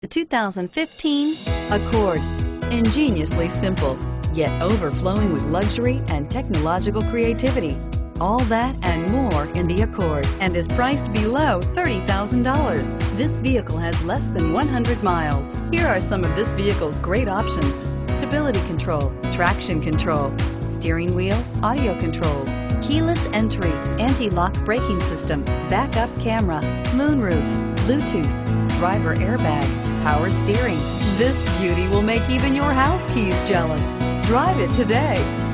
The 2015 Accord. Ingeniously simple, yet overflowing with luxury and technological creativity. All that and more in the Accord, and is priced below $30,000. This vehicle has less than 100 miles. Here are some of this vehicle's great options: stability control, traction control, steering wheel audio controls, keyless entry, anti-lock braking system, backup camera, moonroof, Bluetooth, driver airbag, power steering. This beauty will make even your house keys jealous. Drive it today.